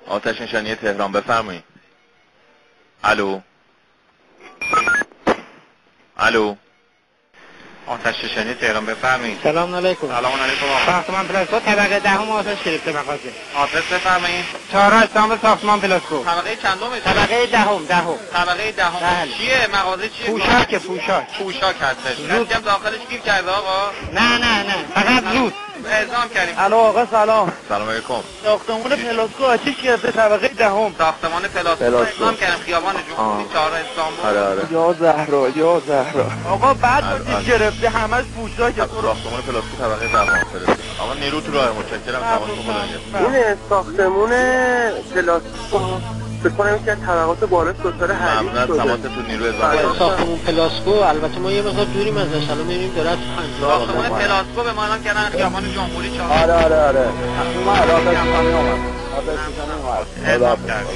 آتش نشانی تهران بفرمایید. الو الو آتش نشانی تهران بفرمایید. سلام علیکم. سلام علیکم. ساختمان پلاسکو طبقه دهم آتش گرفته مغازه. آدرس بفرمایید. 4 استان ساختمان پلاسکو. طبقه چندمه؟ طبقه دهم. طبقه دهم. چیه مغازه چیه؟ پوشاک هستش. کسی هم داخلش گیر کرده آقا؟ نه فقط زود اعزام کردیم. الو آقا سلام. سلام علیکم. ساختمان پلاسکو آتش گرفته طبقه دهم. ساختمان پلاسکو اعزام کردیم خیابان جمهوری 4 استانبول. آره. یا زهرا آقا بعد آتش گرفته همش پوشاک. ساختمان پلاسکو طبقه دهم. آقا نیرو تو راه متشکرم. تماس بگیرید. این ساختمان پلاسکو فکر کنم که طبقات بالا ستاره حریق شده. ممنون تماستون نیرو اضافه. ساختمان پلاسکو البته ما یه مقدار دوریم ازش، الان می‌بینیم داره ساختمان پلاسکو به معنی کردن خیابان جمهوری 4. آره. اومد آتش نشانی اومد. اعزام کرد.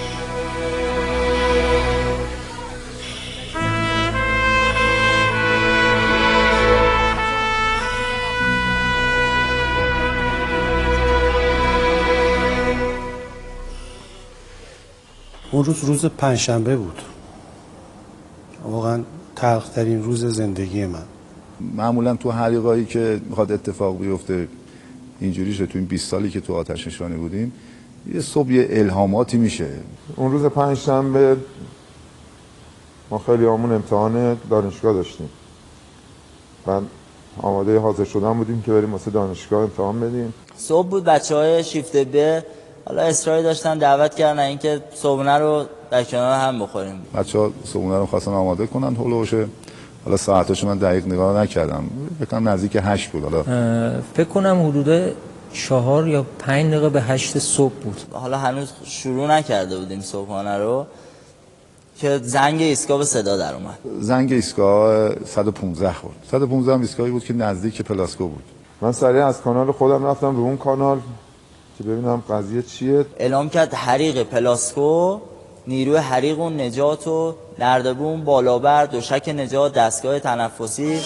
اون روز پنجشنبه بود، واقعا تلخ‌ترین روز زندگی من. معمولا تو حریقایی که میخواد اتفاق بیفته اینجوری شده، تو این 20 سالی که تو آتش نشانی بودیم یه صبح یه الهاماتی میشه. اون روز پنجشنبه ما خیلی همون امتحان دانشگاه داشتیم، بعد آماده حاضر شدن بودیم که بریم واسه دانشگاه امتحان بدیم. صبح بود، بچهای شیفت به حالا اصراری داشتن دعوت کردن اینکه صبحونه رو در کنار هم بخوریم. بچه‌ها صبحونه رو خواستن آماده کنن هولوش، حالا ساعتاشو من دقیق نگاه نکردم، فکر کنم نزدیک 8 بود. حالا فکر کنم حدود 4 یا 5 دقیقه به 8 صبح بود. حالا هنوز شروع نکرده بودیم صبحانه رو که زنگ ایستگاه به صدا در اومد. زنگ ایستگاه 115 خورد. 115 هم ایستگاهی بود که نزدیک پلاسکو بود. من سریع از کانال خودم رفتم به اون کانال که ببینم قضیه چیه. اعلام کرد حریق پلاسکو، نیروی حریق و نجات و نردبون بالابر، دوشک نجات، دستگاه تنفسی.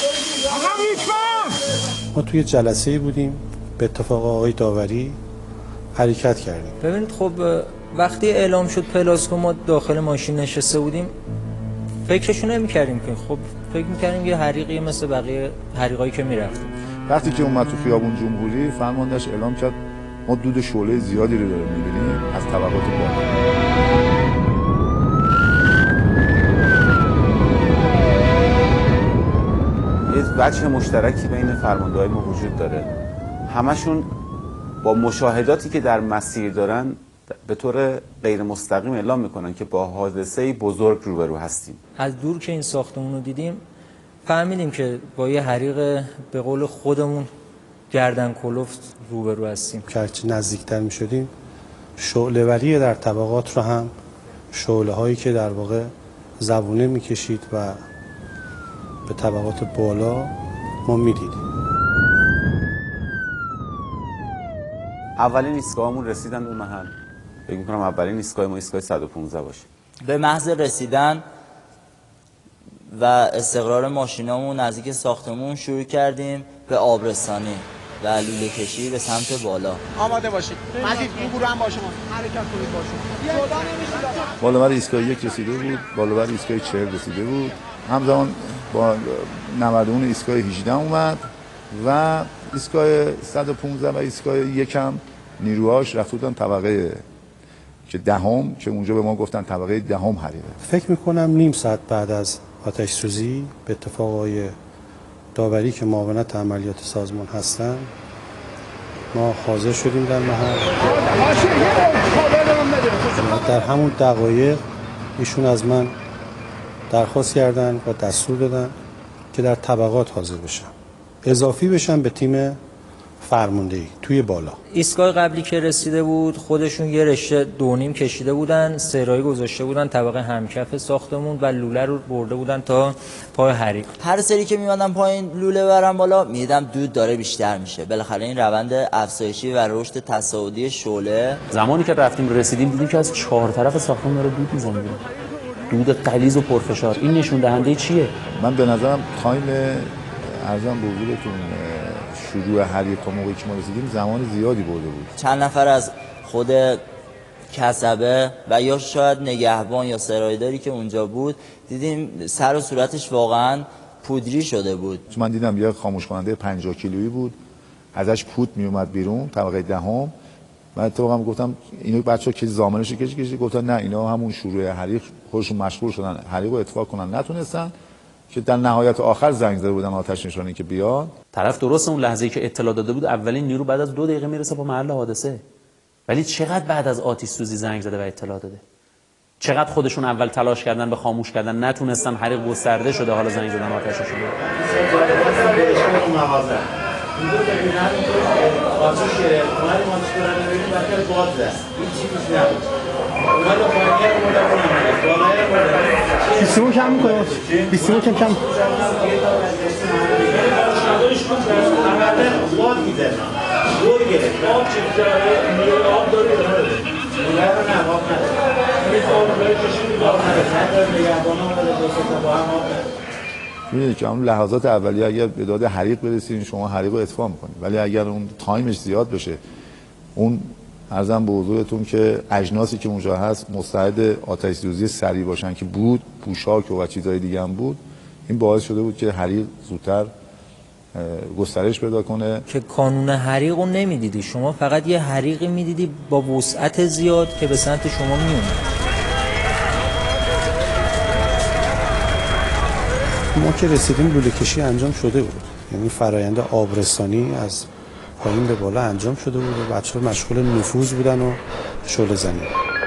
ما توی جلسه بودیم، به اتفاق آقای داوری حرکت کردیم. ببینید خب وقتی اعلام شد پلاسکو ما داخل ماشین نشسته بودیم، فکرشو نمی‌کردیم که خب فکر می‌کردیم یه حریقی مثل بقیه حریقایی که می‌رفتیم. وقتی که اومد تو خیابون جمهوری فرماندهش اعلام کرد ما دود شعله زیادی رو داریم می‌بینیم از طبقات بالا. یه وجه مشترکی بین فرمانده‌های ما وجود داره، همشون با مشاهداتی که در مسیر دارن به طور غیر مستقیم اعلام میکنن که با حادثه بزرگ روبرو هستیم. از دور که این ساختمون رو دیدیم فهمیدیم که با یه حریق به قول خودمون گردن کلفت روبرو هستیم. که هرچی نزدیکتر می شدیم شعله‌وری در طبقات رو هم شعله هایی که در واقع زبونه می کشید و به طبقات بالا ما می دیدیم. اولین ایستگاهمون رسیدن به محل، فکر می‌کنم اولین ایستگاه ما ایستگاه 115 باشه. به محض رسیدن و استقرار ماشینامون نزدیک ساختمون شروع کردیم به آبرسانی و لوله کشی به سمت بالا. آماده باشید. مجید این گروه هم با شما. حرکت کنید با شما. بالابر ایستگاه 1 رسیده بود، بالابر ایستگاه 40 رسیده بود. همزمان با نمدون ایستگاه 18 اومد و ایستگاه 115 و ایستگاه 1 هم نیروهاش رفته بودن طبقه که دهم که اونجا به ما گفتن طبقه دهم حریقه. فکر میکنم نیم ساعت بعد از آتش سوزی به اتفاق آقای داوری که معاونت عملیات سازمان هستن ما حاضر شدیم در محل. در همون دقایق ایشون از من درخواست کردن و دستور دادن که در طبقات حاضر بشم، اضافی بشم به تیم فرماندهی توی بالا. ایستگاه قبلی که رسیده بود خودشون یه رشته 2.5 کشیده بودن، سرایی گذاشته بودن طبقه همکف ساختمون و لوله رو برده بودن تا پای حریق. هر سری که میمدم پایین لوله برم بالا میدم دود داره بیشتر میشه. بالاخره این روند افزایشی و رشد تصاعدی شعله. زمانی که رفتیم رسیدیم دیدیم که از 4 طرف ساختمون داره دود میزنه، دود غلیظ و پرفشار. این نشون دهنده چیه؟ من به نظرم تایم ارزم به حضورتون شروع حریق تا موقعی که ما رسیدیم زمان زیادی برده بود. چند نفر از خود کسبه و یا شاید نگهبان یا سرایداری که اونجا بود، دیدیم سر و صورتش واقعا پودری شده بود. من دیدم یه خاموش کننده 50 کیلویی بود، ازش پود می اومد بیرون طبقه دهم. من اتفاقا گفتم اینو بچه‌ها که زامنش کشید، گفتن نه اینا همون شروع حریق خودشون مشغول شدن حریق رو اطفاء کنن، نتونستن، که در نهایت آخر زنگ زده بودن آتش نشانی که بیاد. طرف درست اون لحظه‌ای که اطلاع داده بود اولین نیرو بعد از 2 دقیقه میرسه به محل حادثه، ولی چقدر بعد از آتش سوزی زنگ زده و اطلاع داده، چقدر خودشون اول تلاش کردن به خاموش کردن، نتونستن، حریق گسترده شده، حالا زنگ زدن آتششون. بیستیمو کم میکنیم، بیستیمو کم میدونید که اون لحظات اولیه اگر به داد حریق برسید شما حریق رو اطفاء میکنید، ولی اگر اون تایمش زیاد بشه، اون عرضم به حضورتون که اجناسی که اونجا هست مستعد آتش سوزی سریع باشن که بود، پوشاک و چیزهای دیگه هم بود، این باعث شده بود که حریق زودتر گسترش پیدا کنه. که کانون حریق رو نمیدیدی شما، فقط یه حریقی میدیدی با وسعت زیاد که به سمت شما میومد. ما که رسیدیم لوله کشی انجام شده بود، یعنی فرایند آبرسانی از پایین به بالا انجام شده بود و بچه‌ها مشغول نفوذ بودن و شعله زنی.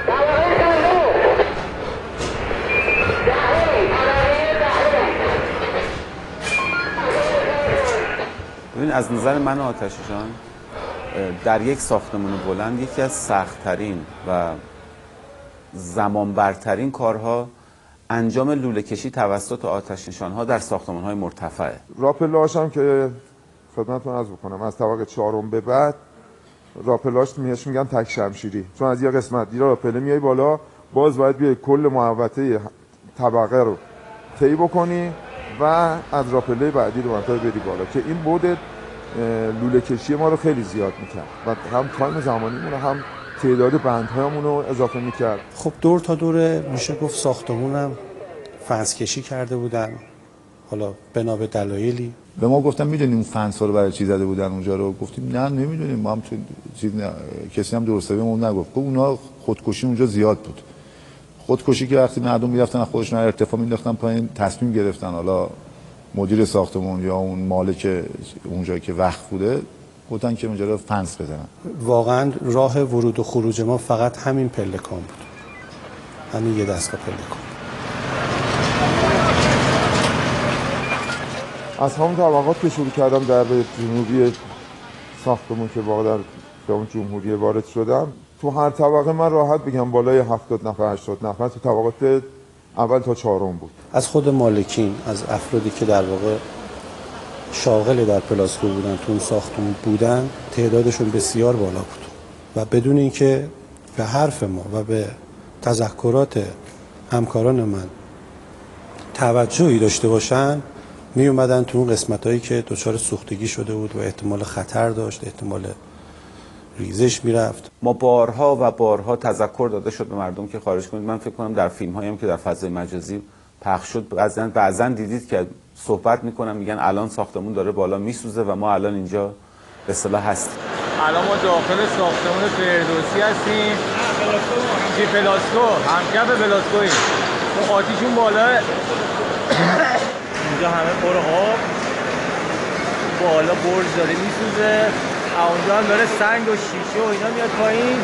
ببین از نظر من آتش‌نشان در یک ساختمان بلند یکی از سخت‌ترین و زمانبرترین کارها انجام لوله کشی توسط آتش‌نشان‌ها در ساختمان‌های مرتفعه. راپلاش هم که خدمتتون عرض بکنم از طبقه 4 به بعد راپلاش میش میگن تک شمشیری، چون از یه قسمت دیگه راپله میای بالا، باز باید بیای کل محوطه طبقه رو طی بکنی و از راپله بعدی رو منطقه بری بالا، که این بود لوله کشی ما رو خیلی زیاد میکرد و هم تایم زمانیمون هم تعداد بندهایمون رو اضافه میکرد. خب دور تا دور میشه گفت ساختمونم فنس کشی کرده بودن، حالا بنا به دلایلی. به ما گفتن میدونیم اون فنس رو برای چی زده بودن اونجا رو؟ گفتیم نه نمیدونیم، ما هم چیز کسی هم درسته بهمون نگفت. گفت اونا خودکشی اونجا زیاد بود. خودکشی که وقتی مردم میرفتن خودشون ارتفاع مینداختن پایین، تصمیم گرفتن حالا مدیر ساختمون یا اون مالک اونجایی که وقف بوده گفتن که اونجا رو فنس بزنن. واقعا راه ورود و خروج ما فقط همین پلکان بود، همین یه دستگاه پلکان. از همون طبقات که شروع کردم در جنوبی ساختمون که واقعا در خیابون جمهوری وارد شدم، تو هر طبقه من راحت بگم بالای 70 نفر 80 نفر تو طبقات اول تا 4 بود. از خود مالکین، از افرادی که در واقع شاغل در پلاسکو بودن، تو اون ساختمون بودن، تعدادشون بسیار بالا بود و بدون اینکه به حرف ما و به تذکرات همکاران من توجهی داشته باشن، می اومدن تو اون قسمتایی که دچار سوختگی شده بود و احتمال خطر داشت، احتمال ریزش میرفت. ما بارها و بارها تذکر داده شد به مردم که خارج کنید. من فکر کنم در فیلم هایی هم که در فضای مجازی پخش شد بعضن دیدید که صحبت میکنن میگن الان ساختمون داره بالا میسوزه و ما الان اینجا به اصطلاح هستیم. الان ما داخل ساختمان فردوسی هستیم. چی پلاسکو، همکف پلاسکویی. اون آتیشون بالا اینجا همه پر آب، بالا برج داره میسوزه، اونجا هم داره سنگ و شیشه و اینا میاد پایین.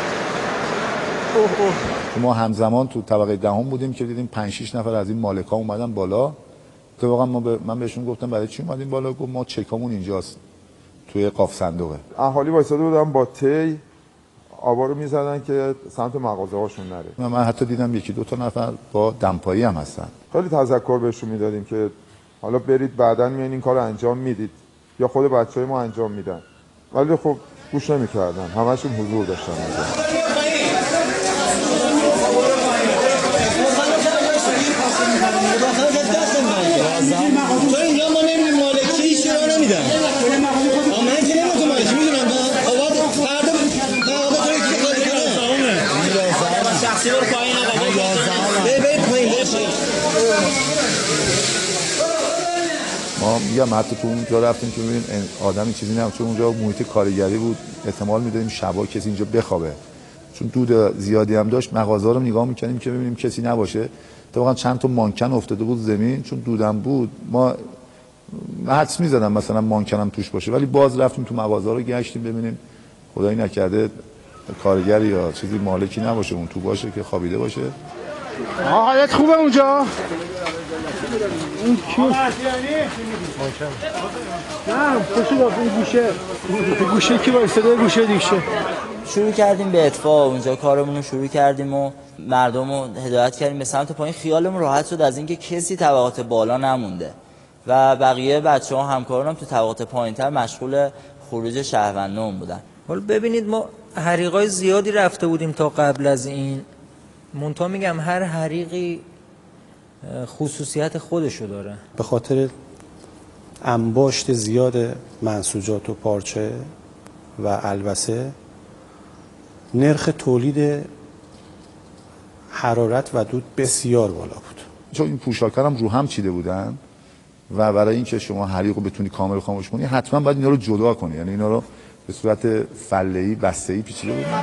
ما همزمان تو طبقه دهم بودیم که دیدیم 5-6 نفر از این مالکا اومدن بالا. که واقعا من بهشون گفتم برای چی اومدیم بالا؟ گفت ما چکامون اینجاست توی قاف صندوقه. اهالی وایساده بودن با تی آبا رو میزدن که سمت مغازه هاشون نره. من حتی دیدم 1-2 نفر با دمپایی هم هستن. خیلی تذکر بهشون میدادیم که حالا برید بعداً میان این کارو انجام میدید یا خود بچهای ما انجام میدن، ولی خب گوش نمیکردن، همشون حضور داشتن اینجا. چون اینجا ما نمیدونیم مالکی هیچ رو نمیدن. من که نمیدونم مالکی میدونم. آباد فردا تو یکی کاری کنه. میگم حتی تو اونجا رفتیم که ببینیم آدمی چیزی نبود، چون اونجا محیط کارگری بود، احتمال میدادیم شبا کسی اینجا بخوابه، چون دود زیادی هم داشت. مغازه رو نگاه میکنیم که ببینیم کسی نباشه. واقعا چند تا مانکن افتاده بود زمین، چون دودم بود ما حدس میزدم مثلا مانکنم توش باشه، ولی باز رفتیم تو مغازه رو گشتیم ببینیم خدایی نکرده کارگر یا چیزی مالکی نباشه اون تو باشه که خوابیده باشه. حالت خوبه اونجا؟ این کیه؟ نه پشت اون گوشه کی وایساده گوشه دیشه. شروع کردیم به اطفاء اونجا کارمون رو شروع کردیم و مردم رو هدایت کردیم به سمت پایین. خیالمون راحت شد از اینکه کسی طبقات بالا نمونده و بقیه بچه‌ها همکاران هم تو طبقات پایین‌تر مشغول خروج شهروندان بودن. حالا ببینید ما حریقای زیادی رفته بودیم تا قبل از این، منتها میگم هر حریقی خصوصیت خودشو داره. به خاطر انباشت زیاد منسوجات و پارچه و البسه نرخ تولید حرارت و دود بسیار بالا بود. چون این پوشاک‌ها هم رو هم چیده بودن و برای اینکه شما حریق رو بتونی کامل خاموش کنی حتما باید اینا رو جدا کنی، یعنی اینا رو به صورت فله‌ای بسته‌ای پیچیده بودن.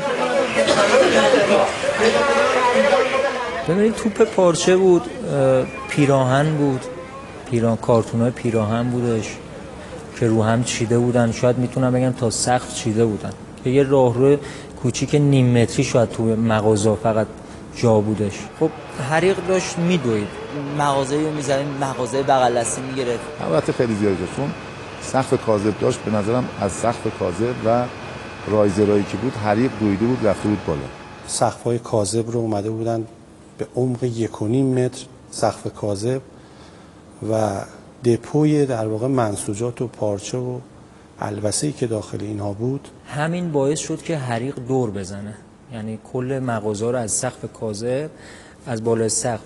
ببینید توپ پارچه بود، پیراهن بود، کارتونای پیراهن بودش که رو هم چیده بودن، شاید میتونم بگم تا سقف چیده بودن که یه راهرو کوچیک نیم متری شاید تو مغازه فقط جا بودش. خب حریق داشت میدوید، مغازه رو میزنیم مغازه بغل دستی میگرفت. البته خیلی زیاد داشت، چون سقف کاذب داشت. به نظرم از سقف کاذب و رایزرایی که بود حریق دویده بود رفته بود بالا. سقف‌های کاذب رو اومده بودن به عمق 1.5 متر سقف کاذب و دپوی در واقع منسوجات و پارچه و البسه‌ای که داخل اینها بود. همین باعث شد که حریق دور بزنه، یعنی کل مغازه رو از سقف کاذب از بالای سقف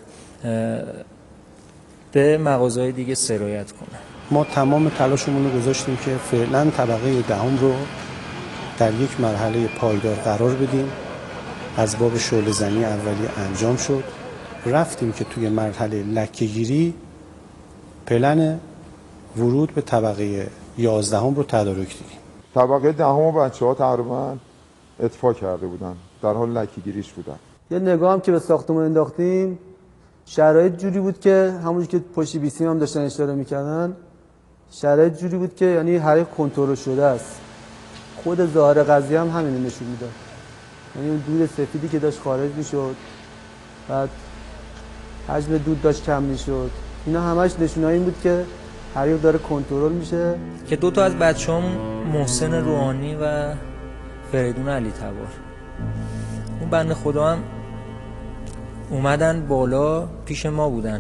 به مغازه‌های دیگه سرایت کنه. ما تمام تلاشمون رو گذاشتیم که فعلا طبقه دهم رو در یک مرحله پایدار قرار بدیم. از باب شعله‌زنی اولیه انجام شد، رفتیم که توی مرحله لکه‌گیری پلن ورود به طبقه 11 رو تدارک دیدیم. طبقه دهم بچه‌ها تقریبا اطفاء کرده بودن، در حال لکه‌گیریش بودن. یه نگاه هم که به ساختمان انداختیم، شرایط جوری بود که همونجوری که پشت بیسیم هم داشتن اشاره می‌کردن، شرایط جوری بود که یعنی حریق کنترل شده است. خود ظاهر قضیه هم همین نشون میداد، یعنی اون دود سفیدی که داشت خارج میشد، بعد حجم دود داشت کم میشد، اینا همش نشونایی بود که حریق داره کنترل میشه. که دو تا از بچه‌هامون محسن روحانی و فریدون علی تبار، اون بنده خدا هم اومدن بالا پیش ما بودن،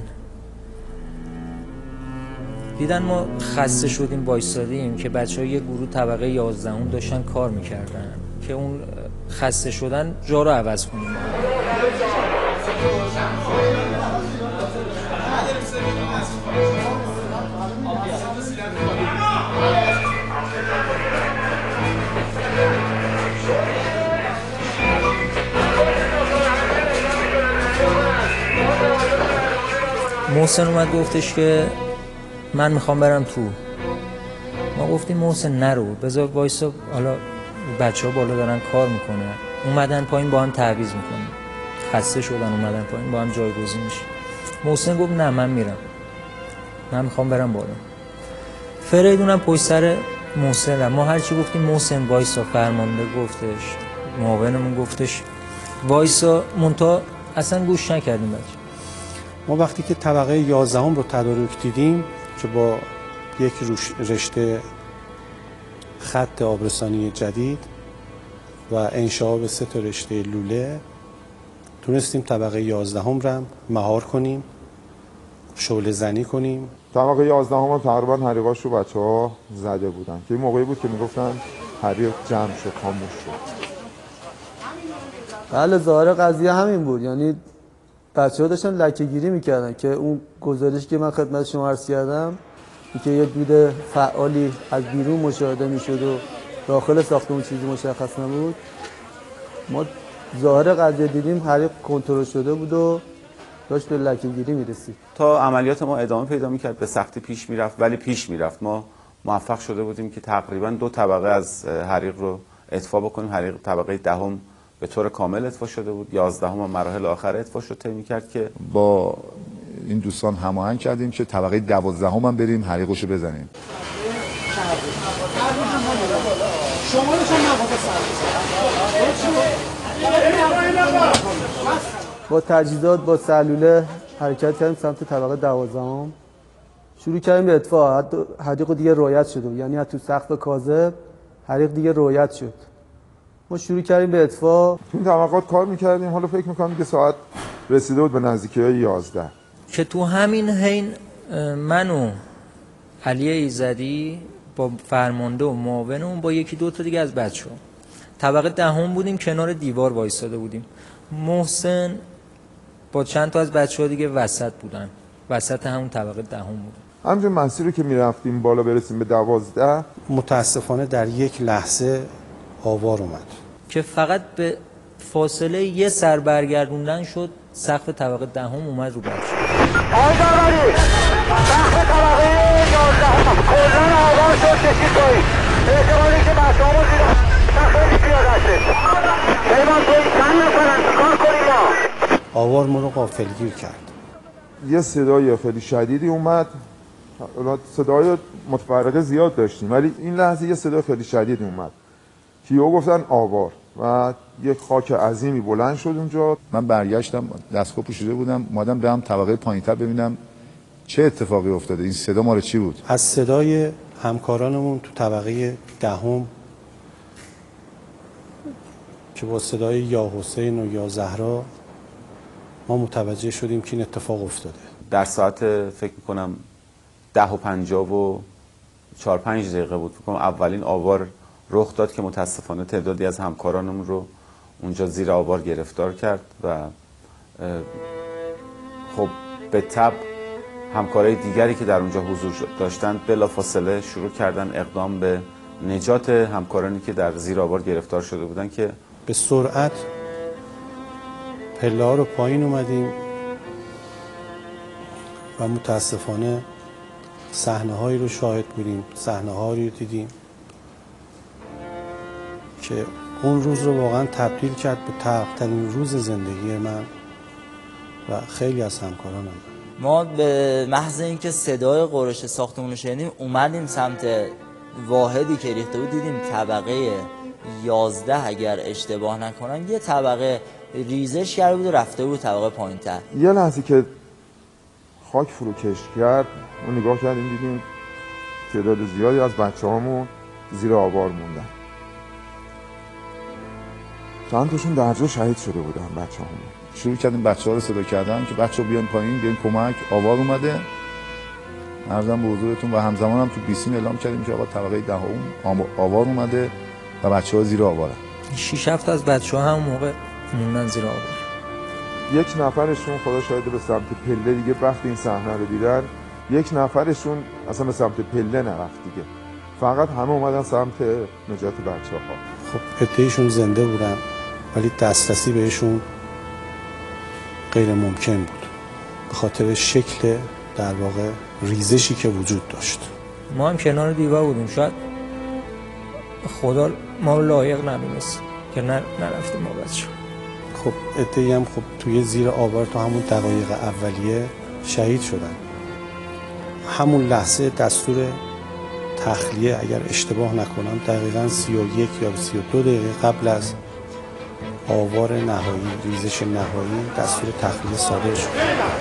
دیدن ما خسته شدیم وایسادیم که بچه‌ها یه گروه طبقه 11 داشتن کار میکردن که اون خسته شدن جا رو عوض کنیم. محسن اومد گفتش که من میخوام برم تو. ما گفتیم محسن نرو، بذار وایسا، حالا بچه‌ها بالا دارن کار میکنن. اومدن پایین با هم تعویض میکنیم، خسته شدن اومدن پایین با هم جایگزین میشه. محسن گفت نه من میرم، من میخوام برم بالا. فریدونم پشت سر محسن رفت. ما هرچی گفتیم محسن وایسا، فرمانده گفتش، معاونمون گفتش وایسا، منتها اصلا گوش نکردیم. بچه ما وقتی که طبقه 11 رو تدارک دیدیم که با یک رشته خط آبرسانی جدید و انشعاب 3 تا رشته لوله تونستیم طبقه 11 رو مهار کنیم، شعله زنی کنیم. طبقه 11 هم تقریبا حریقاش رو بچه‌ها زده بودن که این موقعی بود که میگفتن حریق جمع شد، خاموش شد. بله ظاهر قضیه همین بود، یعنی بچه‌ها داشتن لکه‌گیری میکردن که اون گزارشی که من خدمت شما عرض کردم که یه دود فعالی از بیرون مشاهده میشد و داخل ساختمون چیزی مشخص نبود. ما ظاهر قضیه دیدیم حریق کنترل شده بود و داشت به لکه‌گیری میرسید. تا عملیات ما ادامه پیدا میکرد، به سختی پیش میرفت، ولی پیش میرفت. ما موفق شده بودیم که تقریبا 2 طبقه از حریق رو اطفا بکنیم. حریق طبقه دهم به طور کامل اطفا شده بود، 11 هم مراحل آخر اطفا شد طی میکرد که با این دوستان هماهنگ کردیم که طبقه 12 هم بریم حریقشو بزنیم. با تجهیزات با سلوله حرکت کردیم سمت طبقه 12. شروع کردیم به اطفاء. حریق دیگه رویت شد، یعنی از تو سقف کاذب حریق دیگه رویت شد. ما شروع کردیم به اطفاء. تو این طبقات کار میکردیم. حالا فکر میکنم که ساعت رسیده بود به نزدیکی 11 که تو همین حین من و علی ایزدی با فرمانده و معاونمون با 1-2 تا دیگه از بچه‌ها طبقه 10 بودیم، کنار دیوار وایساده بودیم. محسن با چند تا از بچه‌ها دیگه وسط بودن، وسط همون طبقه 10 بودن. همچون مسیر رو که میرفتیم بالا برسیم به 12 متاسفانه در یک لحظه آوار اومد که فقط به فاصله 1 سر برگردوندن شد سقف طبقه 10 اومد رو بچه. آقای داروری سقف طبقه 11 کلن آوار شد کشید پایین. احتمالی که بچه همون زیر سقف پیاده هستش. پیمان توی چند نفرن کار کنیم ما. آوار ما رو غافلگیر کرد. یه صدای خیلی شدیدی اومد. صدای متفرقه زیاد داشتیم ولی این لحظه یه صدای خیلی شدیدی اومد که یهو گفتن آوار و یک خاک عظیمی بلند شد اونجا. من برگشتم، دستگاه پوشیده بودم، اومدم برم طبقه پایین‌تر ببینم چه اتفاقی افتاده. این صدا مال چی بود؟ از صدای همکارانمون تو طبقه 10 که با صدای یا حسین و یا زهرا ما متوجه شدیم که این اتفاق افتاده. در ساعت فکر میکنم 10:50 و 4-5 دقیقه بود. فکر کنم اولین آوار رخ داد که متاسفانه تعدادی از همکارانمون رو اونجا زیر آوار گرفتار کرد و خب به تبع همکارای دیگری که در اونجا حضور داشتند بلافاصله شروع کردن اقدام به نجات همکارانی که در زیر آوار گرفتار شده بودند که به سرعت پله‌ها رو پایین اومدیم و متاسفانه صحنه‌هایی رو شاهد بودیم، صحنه‌هایی رو دیدیم که اون روز رو واقعا تبدیل کرد به تلخ‌ترین روز زندگی من و خیلی از همکارانم. ما به محض اینکه صدای غرش ساختمون رو شنیدیم اومدیم سمت واحدی که ریخته بود، دیدیم طبقه 11 اگر اشتباه نکنم یه طبقه ریزش کرده بود و رفته بود طبقه پایین‌تر. یه لحظه که خاک فروکش کرد و نگاه کردیم دیدیم تعداد زیادی از بچه‌هامون زیر آوار موندن. چند تاشون در جا شهید شده بودن بچه‌هامون. شروع کردیم بچه‌ها رو صدا کردن که بچه‌ها بیان پایین، بیان کمک، آوار اومده. عرضم به حضورتون و همزمان هم تو بیسیم اعلام کردیم که آقا طبقه 10 آوار اومده و بچه‌ها زیر آوارن. 6-7 از بچه‌ها هم موقع موندن زیر آوار. یک نفرشون خدا شاهده به سمت پله دیگه وقتی این صحنه رو دیدن، یک نفرشون اصلا به سمت پله نرفت دیگه. فقط همه اومدن سمت نجات بچه‌ها. خب عده‌ایشون زنده بودن ولی دسترسی بهشون غیر ممکن بود به خاطر شکل در واقع ریزشی که وجود داشت. ما هم کنار دیوار بودیم، شاید خدا ما رو لایق ندونست که نرفتیم ما بچه. خب عده‌ای هم خب توی زیر آوار تا همون دقایق اولیه شهید شدن. همون لحظه دستور تخلیه اگر اشتباه نکنم دقیقاً 31 یا 32 دقیقه قبل از آوار نهایی، ریزش نهایی، دستور تخلیه صادر شد.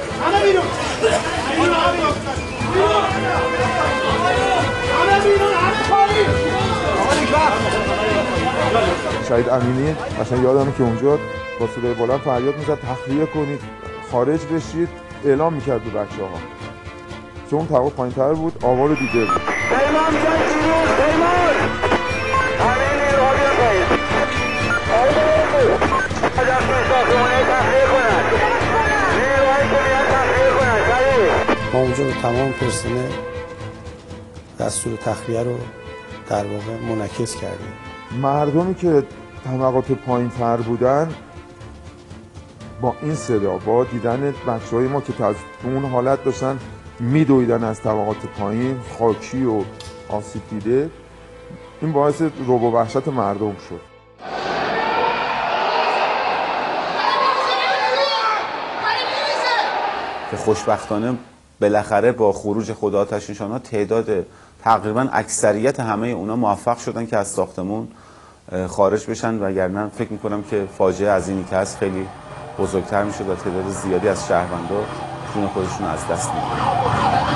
شهید امینی مثلا یادمه که اونجا با صدای بلند فریاد میزد تخلیه کنید، خارج بشید، اعلام میکرد به بچه‌ها. چون اون طبقه پایین‌تر بود، آوار رو دیده بود. پیمان بیان بیرون، پیمان! همه نیروها بیان پایین. از دستور ساختمونه تخلیه کنند. نیروهایی که بیان تخلیه کنند، سریع! ما اونجا به تمام پرسنل دستور تخلیه رو در واقع منعکس کردیم. مردمی که طبقات پایین‌تر بودن با این صدا، با دیدن بچه‌های ما که تو اون حالت داشتن میدویدن از طبقات پایین، خاکی و آسیب دیده، این باعث رعب و وحشت مردم شد. که خوشبختانه بالاخره با خروج خود آتش نشان‌ها تعداد تقریبا اکثریت همه اونا موفق شدن که از ساختمون خارج بشن، وگرنه فکر میکنم که فاجعه عظیمی که هست خیلی بزرگتر میشد و تعداد زیادی از شهروندا جون خودشون از دست میدن.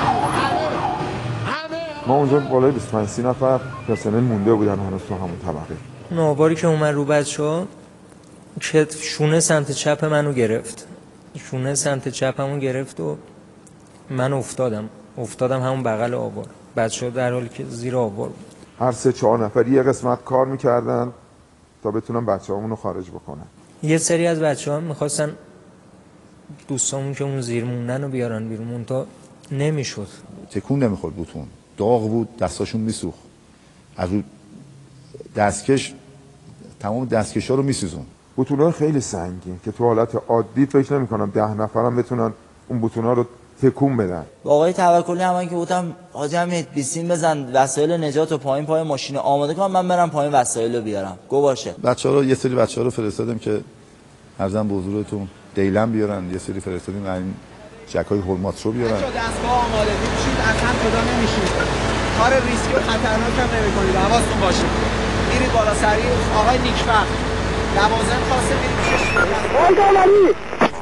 ما اونجا بالای 25-30 نفر پرسنل مونده بودن هنوز تو همون طبقه. نوباری که اومد رو بچه‌ها که شونه سمت چپ منو گرفت، شونه سمت چپمو گرفت و من افتادم همون بغل آوار. بچه‌ها در حالی که زیر آوار بود. هر 3-4 نفر یه قسمت کار میکردن تا بتونن بچه‌هامون رو خارج بکنن. یه سری از بچه‌ها می‌خواستن دوستامون که اون زیر موندن رو بیارن بیرون، تا نمیشد. تکون نمیخورد بوتون، داغ بود، دستاشون میسوخت. از اون دستکش تمام دستکشا رو میسوزون. بوتونا خیلی سنگین که تو حالت عادی فکر نمی‌کنم 10 نفرم بتونن اون بوتونا رو تکون بدن. با آقای توکلی هم که گفتم حاجی حمید بیسیم بزن وسایل نجات و پایین ماشین آماده کن، من برم پایین وسایل رو بیارم. گو باشه. یه سری بچه‌ها رو فرستادم که عرضم به حضورتون دیلم بیارن، یه سری فرستادیم این جکای هولمات رو بیارن. دستگاه آماده میشید، اصلا جدا نمیشید. کار ریسکی و خطرناک هم نمی‌کنید. حواستون باشه. میرید بالا سری. آقای نیکفر لوازم خواسته میرید پیشش. والدالری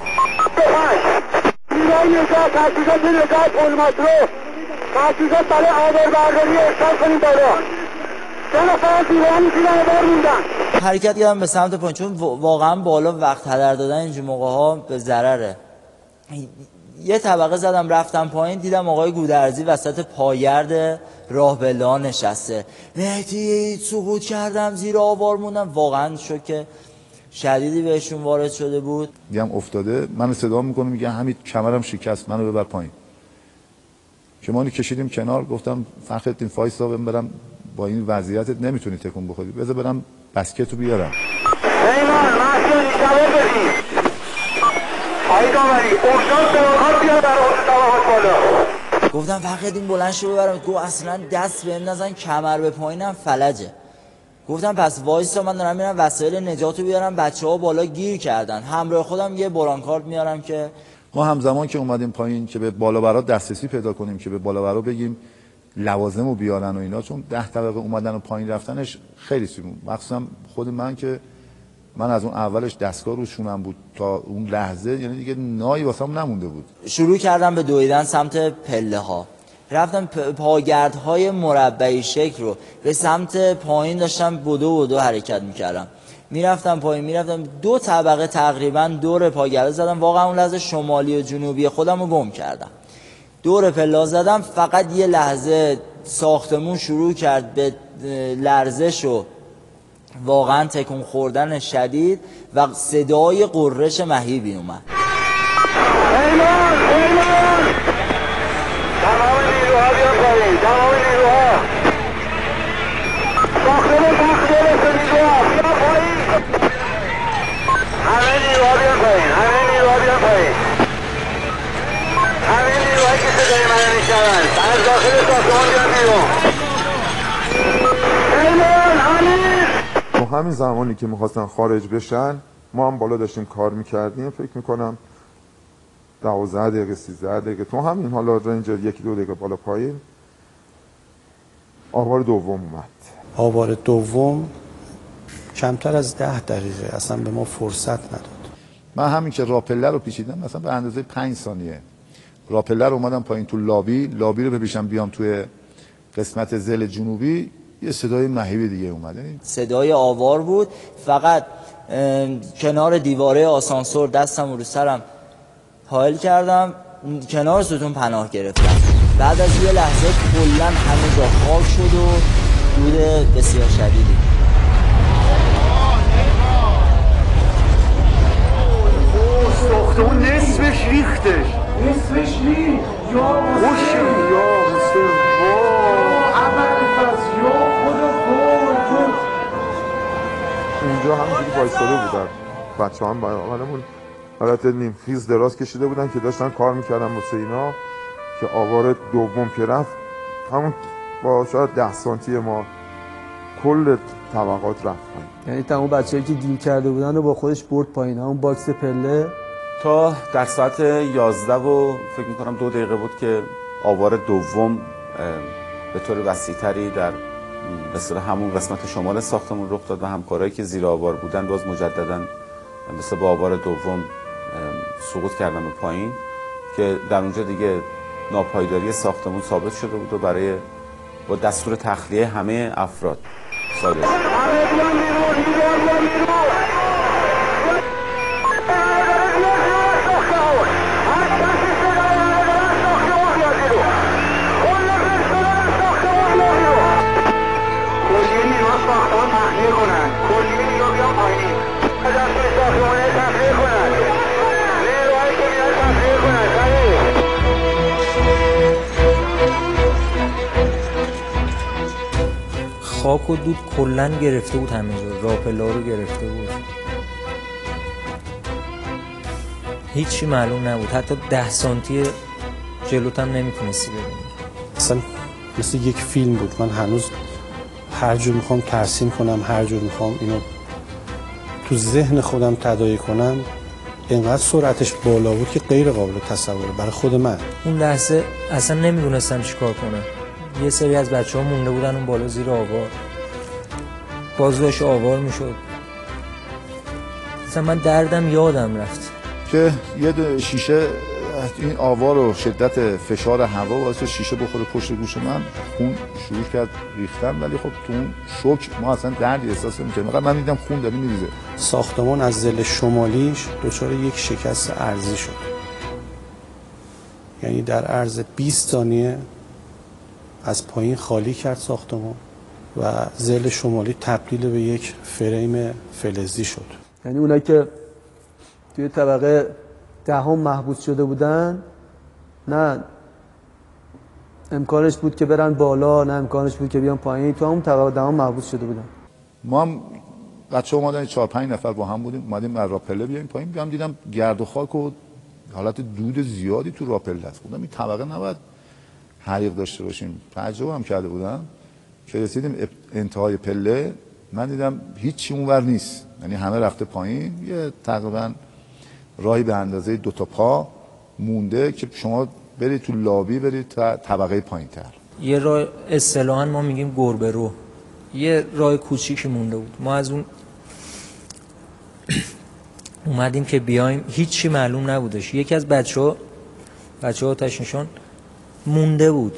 نیروی نجات، تجهیزات نجات هولمات رو تجهیزات برای آبربرداری ارسال کنید بالا. 3 نفر دیوانی زیر آبار موندن. حرکت کردم به سمت پایین، چون واقعا بالا وقت هدر دادن اینجور موقع ها به ضرره. یه طبقه زدم رفتم پایین، دیدم آقای گودرزی وسط پایگرد راه به لا نشسته. مهدی سقوط کردم زیر آوار موندم. واقعا شوکه شدیدی بهشون وارد شده بود. دیدم افتاده، منو صدا میکنه میگه حمید کمرم شکست، منو ببر پایین. که ما کشیدیم کنار، گفتم فخرالدین فایسا برم، با این وضعیتت نمیتونی تکون بخوری، بذار برم بسکتو بیارم. ایمان مسئولی جواب بدید. آقای داوری اورژانس سراغات بیار در طبقات بالا. گفتم فخرالدین بلند شو ببرم. گفت اصلا دست بهم نزن، کمر به پایینم فلجه. گفتم پس وایسا من دارم میرم وسایل نجاتو بیارم، بچه‌ها بالا گیر کردن. همراه خودم یه برانکارد میارم که ما همزمان که اومدیم پایین که به بالا دسترسی پیدا کنیم، که به بالا بگیم لوازمو بیارن و اینا، چون 10 طبقه اومدن و پایین رفتنش خیلی سیمون. مخصوصا خود من که من از اون اولش دستگاه روشونم بود تا اون لحظه، یعنی دیگه نایی واسم نمونده بود. شروع کردم به دویدن سمت پله ها. رفتم پاگردهای مربعی شکل رو به سمت پایین داشتم بدو حرکت میکردم. میرفتم پایین، 2 طبقه تقریبا دور پاگرد زدم. واقعا اون لحظه شمالی و جنوبی خودم رو گم کردم. دور پله زدم، فقط یه لحظه ساختمون شروع کرد به لرزش و واقعا تکون خوردن شدید و صدای قررش مهیبی اومد. تمام نیروها بیان پایین، تمام نیروها ساختمون تخت گرفته، نیروها بیان پایین، همه نیروها بیان پایین، همه نیروهایی که صدای من میشنون از داخل ساختمون بیان بیرون. ایمان حمید. تو همین زمانی که میخواستن خارج بشن ما هم بالا داشتیم کار میکردیم، فکر میکنم 12 دقیقه 13 دقیقه تو همین حالا رنج 1-2 دقیقه بالا پایین آوار دوم اومد. آوار دوم کمتر از 10 دقیقه اصلا به ما فرصت نداد. من همین که راپله رو پیچیدم مثلا به اندازه 5 ثانیه راپله رو اومدم پایین تو لابی رو بپیشم بیام توی قسمت زل جنوبی، یه صدای مهیب دیگه اومد. صدای آوار بود. فقط کنار دیواره آسانسور دستم رو سرم حائل کردم، کنار ستون پناه گرفتم. بعد از یه لحظه کلا همه جا خاک شد و دود بسیار شدیدی. ساختمون نصفش ریختش. یا حسین اینجا همینجوری وایساده بودن بچه هم برامون حالت نیم خیز دراز کشیده بودن که داشتن کار میکردن واسه اینا که آوار دوم که رفت همون با شاید 10 سانتی ما کل طبقات رفت پایین. یعنی تمام بچه‌ای که گیر کرده بودن رو با خودش برد پایین، همون باکس پله. تا در ساعت 11 و فکر میکنم 2 دقیقه بود که آوار دوم به طور وسیع‌تری در مثل همون قسمت شمال ساختمون رخ داد و همکارایی که زیر آوار بودن باز مجددا مثل با آوار دوم سقوط کردن به پایین که در اونجا دیگه ناپایداری ساختمون ثابت شده بود و برای با دستور تخلیه همه افراد صادر شد. خاک و دود کلن گرفته بود همه جا، راپلا رو گرفته بود، هیچی معلوم نبود، حتی 10 سانتی جلوت هم نمیتونستی ببینی. اصلا مثل یک فیلم بود. من هنوز هر جور میخوام ترسیم کنم، هر جور میخوام اینو تو ذهن خودم تداعی کنم، اینقدر سرعتش بالا بود که غیر قابل تصوره برای خود من. اون لحظه اصلا نمیدونستم چیکار کنم. یه سری از بچه‌ها مونده بودن اون بالا زیر آوار، باز داشت آوار میشد. اصلا من دردم یادم رفت که یه شیشه این آوار و شدت فشار هوا باعث شیشه بخوره پشت گوش من، خون شروع کرد ریختن، ولی خب تو اون شوک ما اصلا دردی احساس نمی‌کردیم. فقط من دیدم خون داره میریزه. ساختمان از ضلع شمالیش دچار یک شکست ارضی شد. یعنی در عرض 20 ثانیه از پایین خالی کرد ساختمان و ضلع شمالی تبدیل به یک فریم فلزی شد. یعنی اونایی که توی طبقه 10 محبوس شده بودن، نه امکانش بود که برن بالا، نه امکانش بود که بیان پایین، تو همون طبقه 10 محبوس شده بودن. ما هم بچه‌ها اومدن 4-5 نفر با هم بودیم، اومدیم از راپله بیایم پایین، بیام دیدم گرد و خاک و حالت دود زیادی تو راپله است. گفتم این طبقه نباید حریق داشته باشیم. تعجب هم کرده بودم که رسیدیم انتهای پله، من دیدم هیچی اونور نیست، یعنی همه رفته پایین، یه تقریبا راهی به اندازه 2 تا پا مونده که شما برید تو لابی، برید تا طبقه پایین‌تر. یه راه اصطلاحاً ما میگیم گربه رو، یه راه کوچیکی مونده بود. ما از اون اومدیم که بیایم، هیچی معلوم نبودش. یکی از بچه‌ها آتش نشان مونده بود،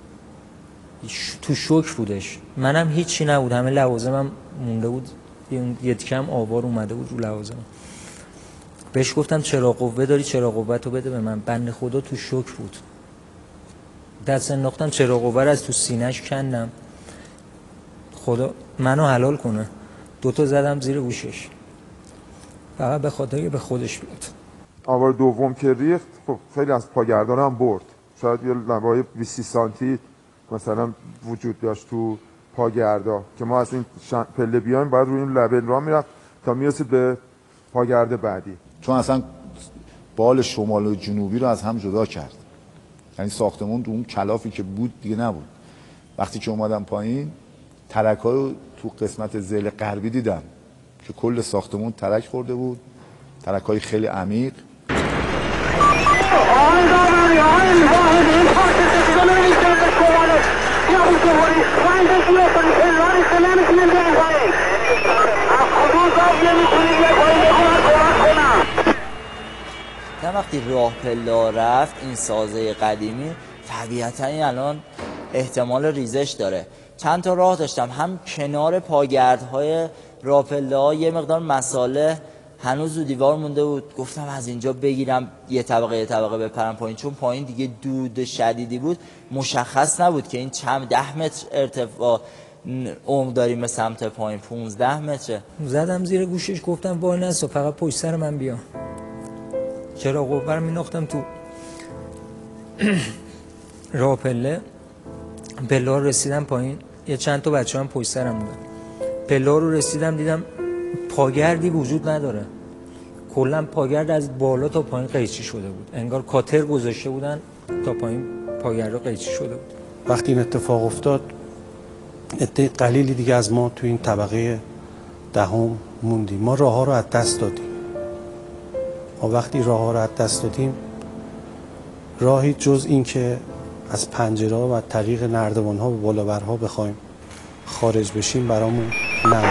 تو شوک بودش. منم هیچی نبود، همه لوازمم مونده بود، یه تکم آوار اومده بود رو لوازمم. بهش گفتم چرا قوه داری، چرا قوتو بده به من. بنده خدا تو شوک بود. دست انداختم چرا قوه رو از تو سینه‌اش کندم، خدا منو حلال کنه. 2 تا زدم زیر گوشش، فقط به خاطر که به خودش بیاد. آوار دوم که ریخت، خب خیلی از پاگردان هم برد. شاید یه لبای 20 سانتی مثلا وجود داشت تو پاگردا که ما از این پله بیایم باید روی این لبه راه میرفت تا میرسید به پاگرد بعدی. چون اصلا بال شمال و جنوبی رو از هم جدا کرد، یعنی ساختمون تو اون کلافی که بود دیگه نبود. وقتی که اومدم پایین، ترک‌ها رو تو قسمت ضلع غربی دیدم که کل ساختمون ترک خورده بود، ترک‌های خیلی عمیق. وقتی راه پله رفت این سازه قدیمی، طبیعتا این الان احتمال ریزش داره. چند تا راه داشتم، هم کنار پاگردهای راه پله ها یه مقدار مساله هنوز رو دیوار مونده بود، گفتم از اینجا بگیرم یه طبقه بپرم پایین، چون پایین دیگه دود شدیدی بود، مشخص نبود که این چند 10 متر ارتفاع عمق داریم به سمت پایین، 15 متره. زدم زیر گوشش، گفتم وای نسا، فقط پشت سر من بیا. چرا قوه رو می‌ناختم تو راه پله رو رسیدم پایین، یه چند تا بچه هم پشت سرم بودن. پله رو رسیدم دیدم پاگردی وجود نداره، کلا پاگرد از بالا تا پایین قیچی شده بود، انگار کاتر گذاشته بودن تا پایین پاگرد قیچی شده بود. وقتی این اتفاق افتاد عده قلیلی دیگه از ما تو این طبقه دهم موندیم. ما راه ها رو از دست دادیم. ما وقتی راه ها رو از دست دادیم راهی جز این که از پنجره ها و طریق نردبان ها و بالابرها بخوایم خارج بشیم برامون نه.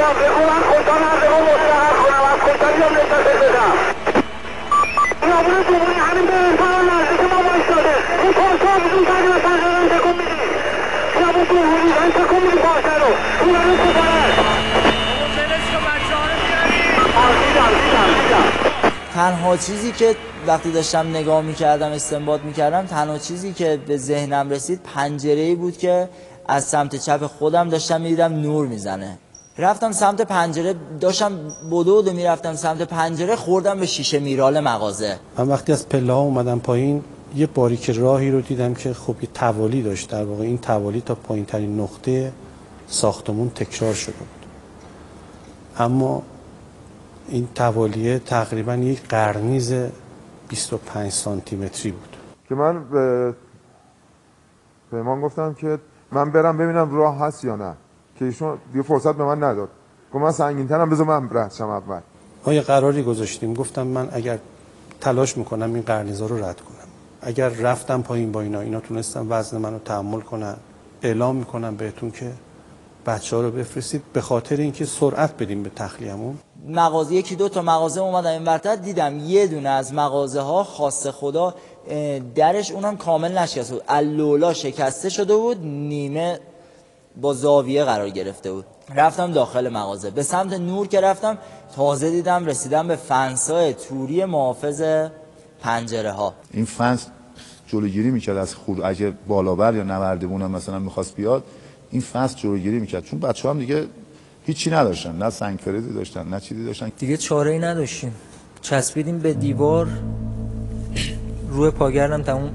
تنها چیزی که وقتی داشتم نگاه میکردم استنباط میکردم، تنها چیزی که به ذهنم رسید پنجره‌ای بود که از سمت چپ خودم داشتم میدیدم نور میزنه. رفتم سمت پنجره، داشتم بدو میرفتم سمت پنجره، خوردم به شیشه میرال مغازه. من وقتی از پله ها اومدم پایین یه باریک راهی رو دیدم که خب یه توالی داشت. در واقع این توالی تا پایین ترین نقطه ساختمون تکرار شده بود، اما این توالیه تقریبا یک قرنیز 25 سانتی متری بود که من به پیمان گفتم که من برم ببینم راه هست یا نه، که ایشون دیگه فرصت به من نداد. گفت من سنگین‌ترم، بذار من رد شم اول. ما یه قراری گذاشتیم، گفتم من اگر تلاش میکنم این قرنیزا رو رد کنم، اگر رفتم پایین با اینا تونستم وزن منو تحمل کنن، اعلام میکنم بهتون که بچه‌ها رو بفرستید، به خاطر اینکه سرعت بدیم به تخلیه‌مون. مغازه یکی دو تا مغازه اومدم این ورتر، دیدم یه دونه از مغازه ها خاص خدا درش اونم کامل نشکسته بود، اللولا شکسته شده بود، نیمه با زاویه قرار گرفته بود. رفتم داخل مغازه، به سمت نور که رفتم تازه دیدم رسیدم به فنسای توری محافظ پنجره ها. این فنس جلوگیری میکرد از خود، اگه بالابر یا نوردبون هم مثلا میخواست بیاد این فنس جلوگیری میکرد، چون بچه‌ها هم دیگه هیچی نداشتن، نه سنگ فریزی داشتن نه چیزی داشتن. دیگه چاره‌ای نداشتیم، چسبیدیم به دیوار، روی پاگردم تموم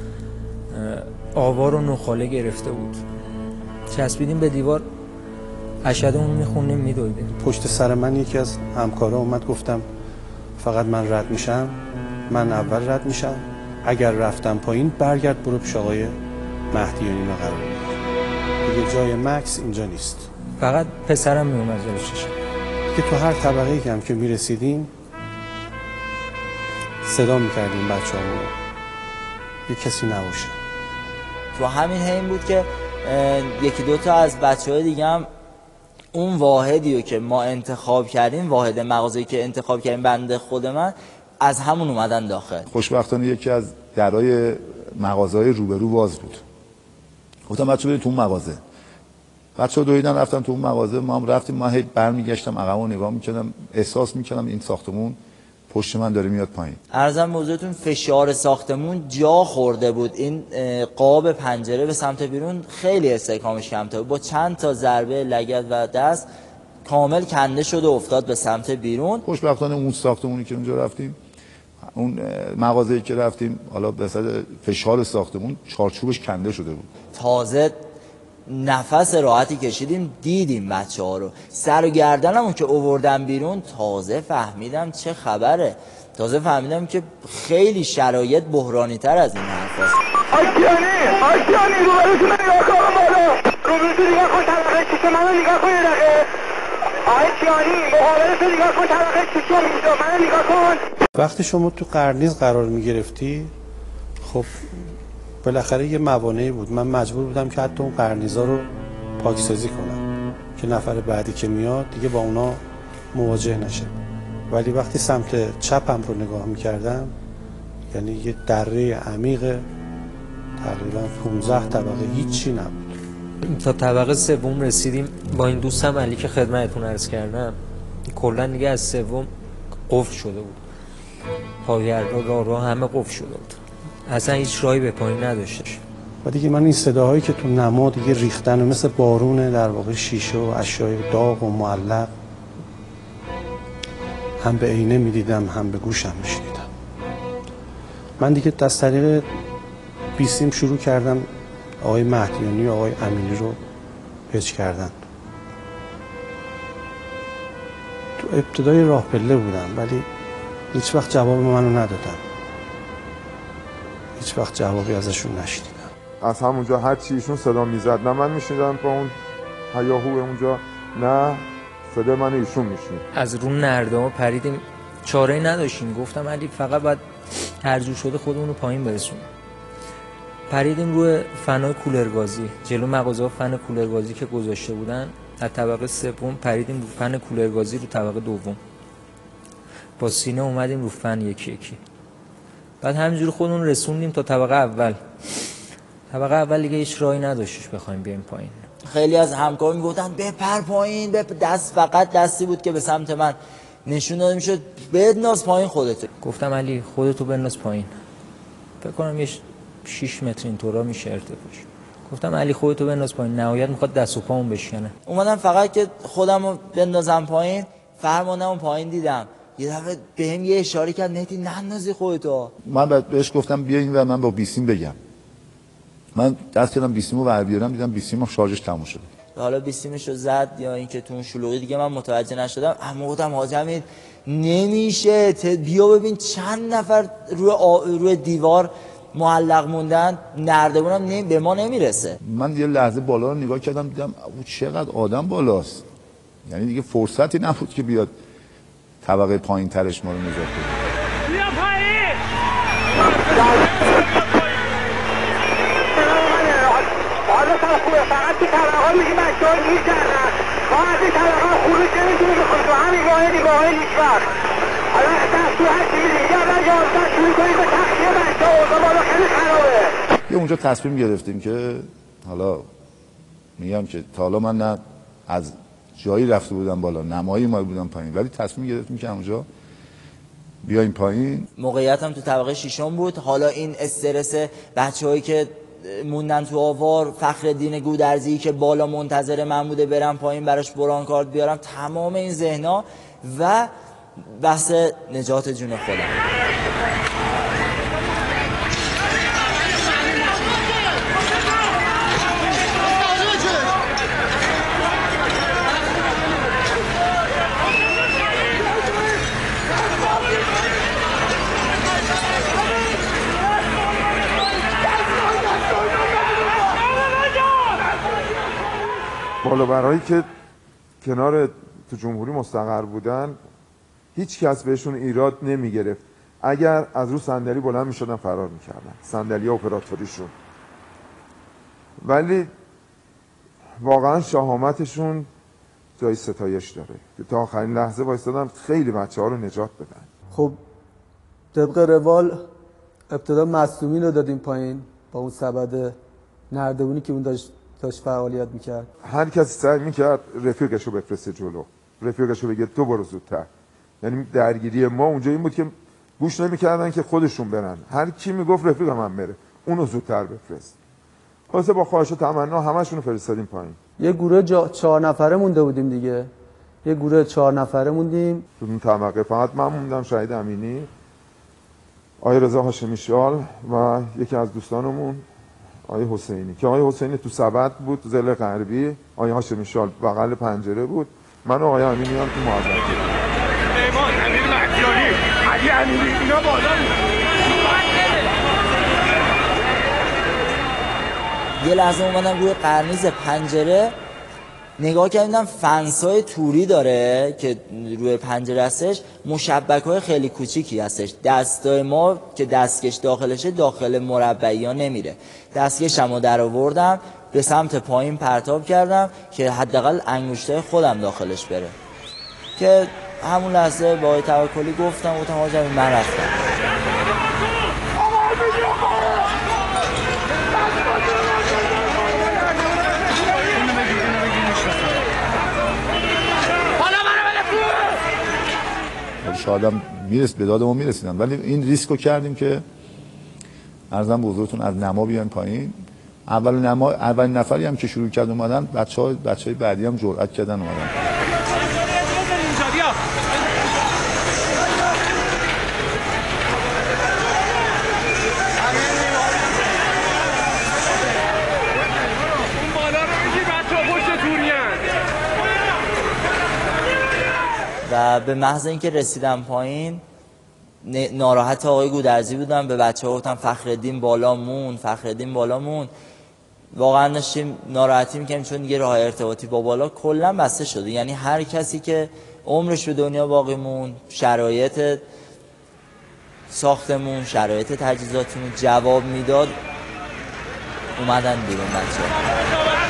آوار و نخاله گرفته بود، چسبیدیم به دیوار، اشهدمون میخونیم میدویدیم. پشت سر من یکی از همکارا اومد، گفتم فقط من رد میشم، من اول رد میشم، اگر رفتم پایین برگرد برو پیش آقای مهدیانی ما قرار بگیر، دیگه جای مکس اینجا نیست. فقط پسرم میومد جلوی چشم. که تو هر طبقه‌ای هم که میرسیدیم صدا میکردیم بچه‌هامون یه کسی نباشه. تو همین حین بود که یکی دو تا از بچه‌های دیگه هم اون واحدی رو که ما انتخاب کردیم، واحد مغازه‌ای که انتخاب کردیم بنده خود من، از همون اومدن داخل. خوشبختانه یکی از درای مغازه‌های روبرو باز بود. گفتم بچه‌ها برید تو اون مغازه. بچه‌ها دویدن رفتن تو اون مغازه، ما هم رفتیم. ما هی برمیگشتم عقبو نگاه می‌کردم، احساس می‌کردم این ساختمون پشت من داره میاد پایین. عرضم موضوعتون فشار ساختمون جا خورده بود، این قاب پنجره به سمت بیرون خیلی استحکامش کمتر بود، با چند تا ضربه لگد و دست کامل کنده شد و افتاد به سمت بیرون. خوشبختانه اون ساختمونی که اونجا رفتیم، اون مغازه‌ای که رفتیم، حالا به واسه فشار ساختمون چارچوبش کنده شده بود. تازه نفس راحتی کشیدیم، دیدیم بچه‌ها رو، سر و گردنمون که آوردن بیرون تازه فهمیدم چه خبره، تازه فهمیدم که خیلی شرایط بحرانی تر از این حرف هست. آشتیانی رو براتون نگاه کن بالا، رو براتون نگاه کن، طبقه کیسه منو نگاه کن یه دقیقه. آشتیانی مقابلتو نگاه کن، طبقه کیسه اینجا منو نگاه کن. وقتی شما تو قرنیز قرار میگرفتی خب بالاخره یه موانعی بود، من مجبور بودم که حتی اون قرنیزا رو پاکسازی کنم که نفر بعدی که میاد دیگه با اونا مواجه نشه. ولی وقتی سمت چپم رو نگاه میکردم یعنی یه دره عمیق تقریبا 15 طبقه هیچی نبود. تا طبقه سوم رسیدیم با این دوستم علی که خدمتتون عرض کردم، کلا دیگه از سوم قفل شده بود، پاگرد راه همه قفل شده بود، اصلا هیچ راهی به پایین نداشتش. و دیگه من این صداهایی که تو نما دیگه ریختن و مثل بارون در واقع شیشه و اشیاء داغ و معلق هم به عینه میدیدم هم به گوشم میشنیدم. من دیگه از طریق بیسیم شروع کردم آقای مهدیانی و آقای امینی رو هج کردن. تو ابتدای راه پله بودم ولی هیچ وقت جواب منو ندادن، هیچ وقت جوابی ازشون نشنیدم. از همونجا هر چی ایشون صدا میزد نه من میشنیدم با اون هیاهو اونجا، نه صدا من ایشون میشنید. از رو نرده‌ها پریدیم، چاره‌ای نداشتیم. گفتم علی فقط باید هر جور شده خودمون رو پایین برسونیم. پریدیم روی فنای کولرگازی، جلو مغازه فن کولرگازی که گذاشته بودن، از طبقه سوم پریدیم رو فن کولرگازی رو طبقه دوم. با سینه اومدیم رو فن یکی یکی. بعد همینجوری خودمون رسوندیم تا طبقه اول. طبقه اول دیگه هیچ راهی نداشتش بخوایم بیایم پایین. خیلی از همکارا میگفتن بپر پایین، دست فقط دستی بود که به سمت من نشون داده میشد بنداز پایین خودت. گفتم علی خودتو بنداز پایین. فکر کنم یه 6 متر اینطورا میشه ارتفاعش. گفتم علی خودتو بنداز پایین، نهایت میخواد دست و پامون بشکنه. اومدم فقط که خودمو بندازم پایین، فرماندهمو پایین دیدم. یه دفعه بهم یه اشاره کرد نهتی نندازی خودتو. من بهش گفتم بیا این و من با بیسیم بگم. من دست کردم بیسیمو ور بیارم، دیدم بیسیم شارژش تموم شده. حالا بیسیمشو زد یا اینکه تو اون شلوغی دیگه من متوجه نشدم. اما گفتم حاجی حمید نمیشه، بیا ببین چند نفر روی دیوار معلق موندن، نردبونم به ما نمیرسه. من یه لحظه بالا رو نگاه کردم، دیدم او چقدر آدم بالاست. یعنی دیگه فرصتی نبود که بیاد طبقه پایین ترش ما رو نجات بده. بیا پایین. حالا خوبه، فقط تو طبقه ها میگی بچه ها گیر کردن، ما از این طبقه ها خروج نمیتونیم بخونیم تو همین نگاه های هیچ وقت. حالا دستور هستی میدیم یا اول 11 شروع کنیم به تخصیه بچه ها، اوضاع بالا خیلی خرابه. یه اونجا تصمیم گرفتیم که حالا میگم که تا حالا من نه از جایی رفته بودم بالا، نمایی ما بودم پایین، ولی تصمیم گرفتیم که اونجا بیایم پایین. موقعیتم تو طبقه ششم بود. حالا این استرس بچه‌هایی که موندن تو آوار، فخرالدین گودرزی که بالا منتظر من بوده برم پایین براش برانکارد بیارم، تمام این ذهنا و بحث نجات جون خودم. بالابرهایی که کنار تو جمهوری مستقر بودن هیچ کس بهشون ایراد نمی گرفت. اگر از رو صندلی بلند می شدن فرار می کردن، صندلی اپراتوریشون. ولی واقعا شهامتشون جای ستایش داره که تا آخرین لحظه وایستادن خیلی بچه ها رو نجات بدن. خب طبق روال ابتدا مصدومین رو دادیم پایین با اون سبد نردبونی که اون داشت فعالیت میکرد. هر کسی سعی میکرد رفیقش رو بفرسته جلو، رفیقش رو بگه تو برو زودتر. یعنی درگیری ما اونجا این بود که گوش نمیکردن که خودشون برن، هر کی میگفت رفیق من بره اونو زودتر بفرست. واسه با خواهش و تمنا همشون رو فرستادیم پایین. یه گروه 4 نفره مونده بودیم دیگه، یه گروه 4 نفره موندیم تو اون طبقه. فقط من موندم، شهید امینی، آقای رضا هاشمی شال و یکی از دوستانمون آقای حسینی، که آقای حسینی تو سبد بود، تو ضلع غربی، آقای هاشمی شال بغل پنجره بود، من و آقای امینی هم تو محوطه. پیمان، امیر مهدیانی، علی امیری، اینا بالا یه لحظه اومدم روی قرنیز پنجره نگاه کردم، فنسای توری داره که روی پنجره هستش، مشبک‌های خیلی کوچیکی هستش. دستای ما که دستکش داخلشه داخل مربعی ها نمیره. دستکشم رو در آوردم به سمت پایین پرتاب کردم که حداقل انگشتای خودم داخلش بره، که همون لحظه با آقای توکلی گفتم حاجی من رفتم. شادم به داد ما میرسیدن، ولی این ریسکو کردیم که عرضم به حضورتون از نما بیان پایین. اولین نفری هم که شروع کرد اومدن بچهای بعدی هم جرأت کردن اومدن. و به محض اینکه رسیدم پایین ناراحت آقای گودرزی بودم، به بچه‌ها گفتم فخرالدین بالامون. واقعا داشتیم ناراحتی می‌کردیم چون دیگه راه ارتباطی با بالا کلا بسته شده. یعنی هر کسی که عمرش به دنیا باقی موند، شرایط ساختمون، شرایط تجهیزاتمون جواب میداد، اومدن بیرون بچه‌ها.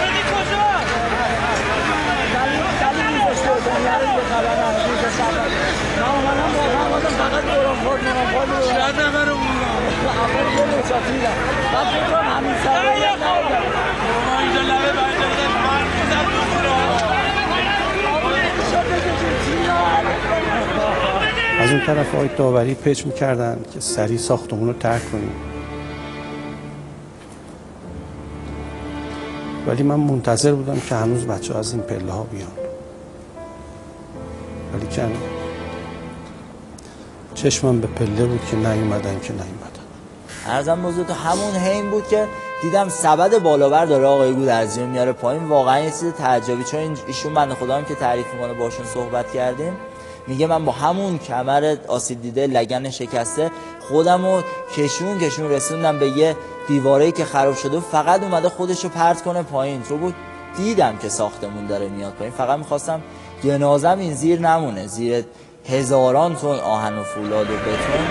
از اون طرف آقای داوری پیچ میکردن که سریع ساختمون رو ترک کنیم، ولی من منتظر بودم که هنوز بچه از این پله ها بیان، ولی که چشمم به پله بود که نیومدن. عرضم بزرگ تو همون حین بود که دیدم سبد بالابر داره آقای گودرزی میاره پایین. واقعا یه چیز تعجبی، چون ایشون بنده خدا هم که تعریف میکنه باشون صحبت کردیم، میگه من با همون کمر آسیب دیده لگن شکسته خودمو کشون رسوندم به یه دیواره‌ای که خراب شده و فقط اومده خودشو پرت کنه پایین. چون دیدم که ساختمون داره میاد پایین، فقط میخواستم جنازم این زیر نمونه، زیر هزاران تن آهن و فولاد و بتون.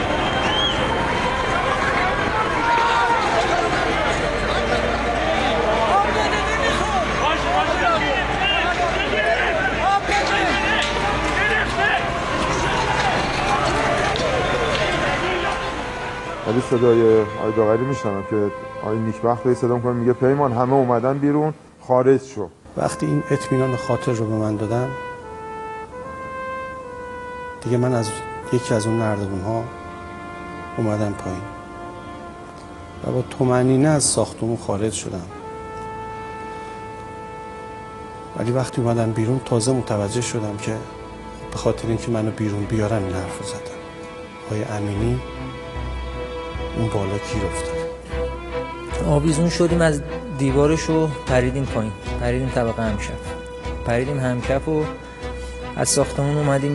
ولی صدای آقای داوری میشنم که آقای نیکبخت به صدا میکنه میگه پیمان همه اومدن بیرون، خارج شو. وقتی این اطمینان خاطر رو به من دادن، دیگه من از یکی از اون نردبون ها اومدم پایین و با طمأنینه از ساختمون خارج شدم. ولی وقتی اومدم بیرون تازه متوجه شدم که به خاطر اینکه منو بیرون بیارن این حرف رو زدن. آقای امینی اون بالا گیر افتاد. آویزون شدیم از دیوارشو پریدیم پایین، پریدیم طبقه همکف، پریدیم همکف و از ساختمون اومدیم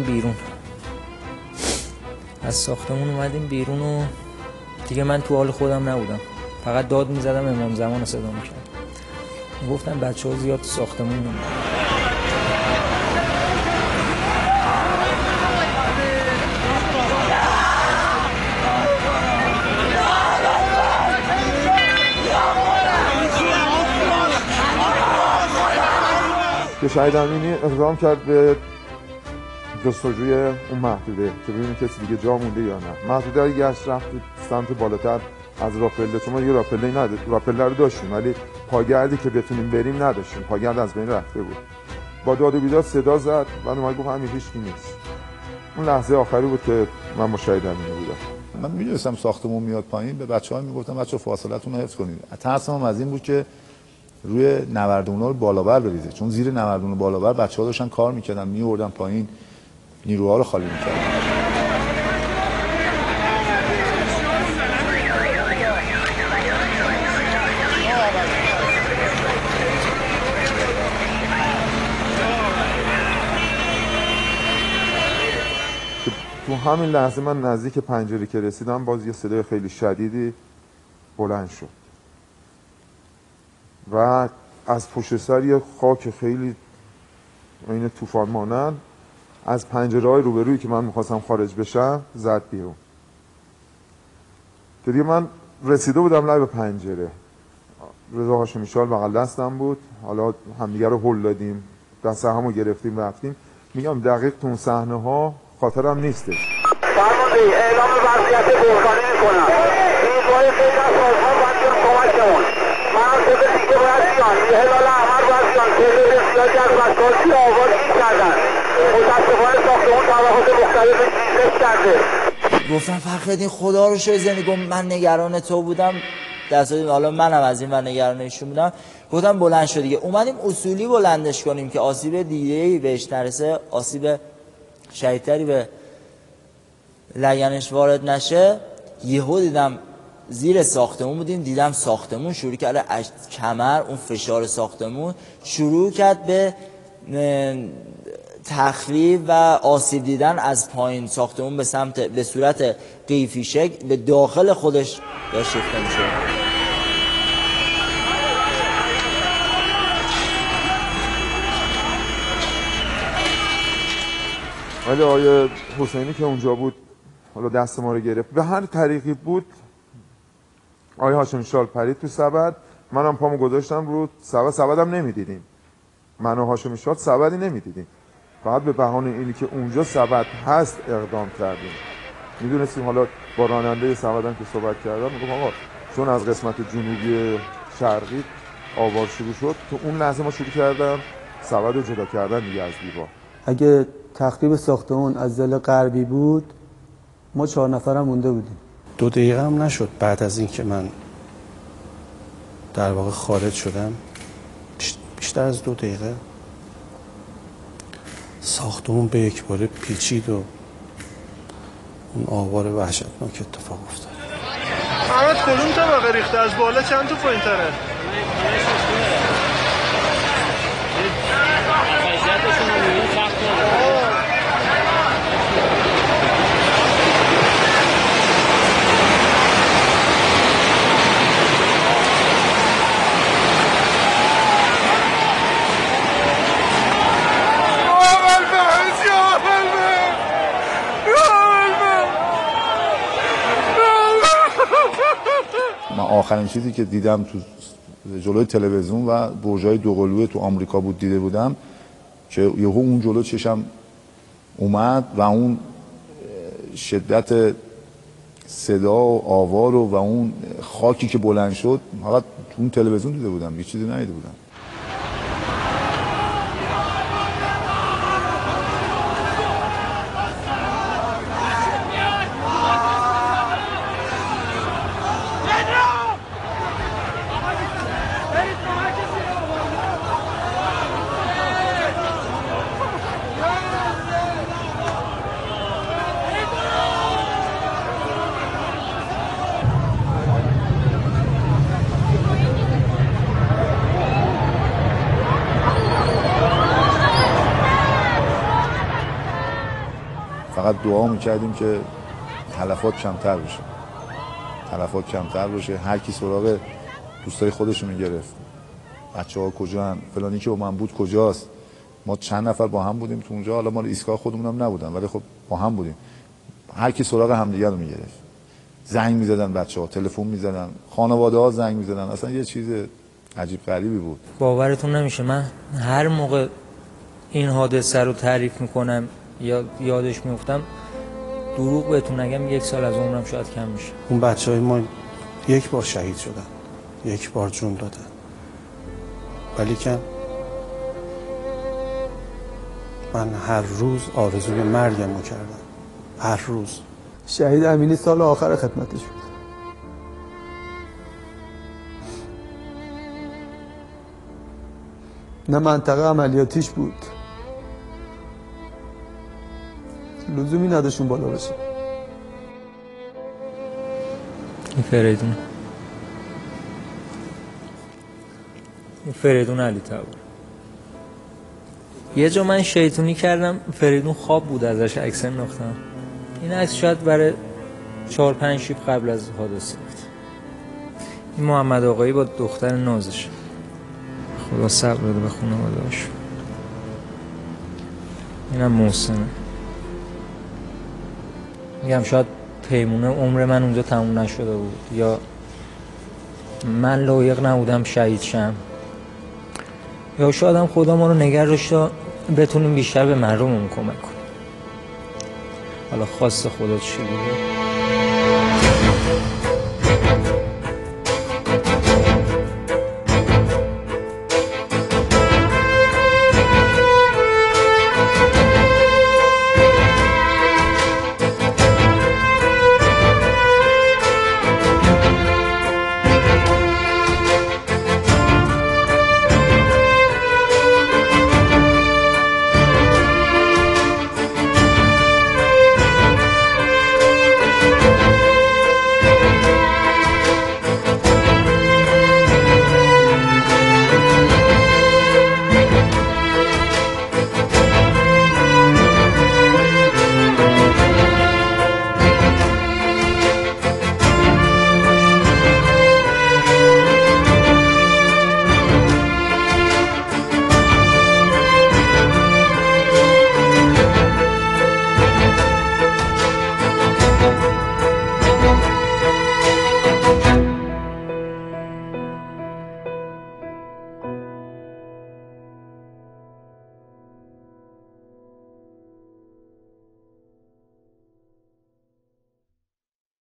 بیرون. و دیگه من تو حال خودم نبودم، فقط داد میزدم، امام زمان رو صدا میکردم، گفتم بچه‌ها زیاد تو ساختمون موندن. که شهید امینی اقدام کرد به جستجوی اون محدوده که ببینیم کسی دیگه جا مونده یا نه. محدوده رو گشت رفت سمت بالاتر از راپله، چون ما یه راپله نداشتیم، راپله رو داشتیم ولی پاگردی که بتونیم بریم نداشتیم، پاگرد از بین رفته بود. با داد و بیداد صدا زد، بعد اومد گفت همین هیچ کی نیست. اون لحظه آخری بود که من با شهید امینی بودم. من میدونستم ساختمون میاد پایین، به بچه‌ها میگفتم بچه‌ها فاصلتون رو حفظ کنید. ترسم از این بود که روی نوردونا رو بالابر بریزه، چون زیر نوردون بالابر بچه‌ها داشتن کار میکردن، میوردن پایین، نیروها رو خالی میکردن. تو همین لحظه من نزدیک پنجره که رسیدم باز یه صدای خیلی شدیدی بلند شد و از پشت سر یه خاک خیلی این طوفان مانند از پنجره‌های روبرویی که من می‌خواستم خارج بشم زد بیرون. که دیگه من رسیده بودم لب پنجره، رضا هاشمی‌شال بغل دستم بود، حالا همدیگه رو هل دادیم، دست همو گرفتیم رفتیم. میگم دقیق تو اون صحنه‌ها خاطرم نیستش. فرمانده اعلام وضعیت بحرانی می‌کنم. نیروهای خیلی از سازمان باید بیان کمکمون. مناطق دیگه باید بیان. هلال احمر باید بیان. تعداد زیادی از بچه‌ها توی آواز گیر کردن. متاسفانه ساختمون طبقات مختلف ریزش کرده. گفتم فخرالدین خدا رو شکر زنی، گفت من نگران تو بودم، دستایی حالا منم از این و نگران ایشون بودم. گفتم بلند شد دیگه. اومدیم اصولی بلندش کنیم که آسیب دیگه‌ای بهش نرسه، آسیب شدیدتری به لگنش وارد نشه. یهو دیدم زیر ساختمون بودیم، دیدم ساختمون شروع کرده از کمر، اون فشار ساختمون شروع کرد به تخریب و آسیب دیدن از پایین ساختمون به صورت قیفی شکل به داخل خودش داشت شکل میشه. ولی آقای حسینی که اونجا بود حالا دست ما رو گرفت، به هر طریقی بود آقای هاشمی شال پرید تو سبد، منم پامو گذاشتم رو سبدم نمیدیدیم، من و هاشمی شال سبدی نمیدیدیم، فقط به بهانه اینی که اونجا سبد هست اقدام کردیم. میدونستیم حالا با راننده سبدم که صحبت کردم میگم آقا چون از قسمت جنوبی شرقی آوار شروع شد، تو اون لحظه ما شروع کردم سبد رو جدا کردن دیگه از دیوار. اگه تخریب ساختمون از ضلع غربی بود ما 4 نفرم مونده بودیم. 2 دقیقه هم نشد بعد از این که من در واقع خارج شدم، بیشتر از 2 دقیقه ساختمون به یک باره پیچید و اون آوار وحشتناک اتفاق افتاد. احمد کدوم طبقه ریخته؟ از بالا چند تا پایین‌تره؟ من آخرین چیزی که دیدم تو جلوی تلویزیون و برج‌های دوقلوی تو آمریکا بود دیده بودم که یهو اون جلو چشم اومد و اون شدت صدا و آوار و اون خاکی که بلند شد فقط تو اون تلویزیون دیده بودم، هیچ چیزی ندیده بودم. فقط دعا میکردیم که تلفات کمتر بشه، هر کی سراغ دوستای خودش میگرفت، بچه‌ها کجان، فلانی که با من بود کجاست. ما چند نفر با هم بودیم تو اونجا، حالا ما ایستگاه خودمون هم نبودن ولی خب با هم بودیم، هر کی سراغ همدیگه رو میگرفت، زنگ میزدن بچه‌ها، تلفن میزدن، خانواده‌ها زنگ میزدن، اصلا یه چیز عجیب غریبی بود. باورتون نمیشه من هر موقع این حادثه رو تعریف میکنم یا یادش میفتم دروغ بهتون نگم 1 سال از عمرم شاید کم میشه. اون بچهای ما 1 بار شهید شدن، 1 بار جون دادن، ولی که من هر روز آرزوی مرگم رو کردم، هر روز. شهید امینی سال آخر خدمتش بود. نه منطقه عملیاتیش بود، لزومی نداشون بالا باشه. این فریدون علی تبار. یه جا من شیطونی کردم فریدون خواب بود ازش عکس انداختم. این عکس شاید برای 4-5 شب قبل از حادثه بود. این محمد آقایی با دختر نازش، خدا صبر بده به خانواده‌اش. اینم محسنه. میگم شاید پیمونه عمر من اونجا تموم نشده بود یا من لایق نبودم شهید شم یا شاید هم خدا ما رو نگه داشت تا بتونیم بیشتر به مردممون کمک کنیم. حالا خواست خدا چی بوده.